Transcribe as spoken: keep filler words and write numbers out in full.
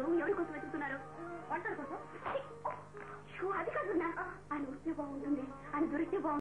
ఎవరి కోసం వెతుకుతున్నారు? వంటల కోసం. అది కాదు, ఆయన వస్తే బాగుంటుంది, ఆయన దొరికితే బాగుంటుంది.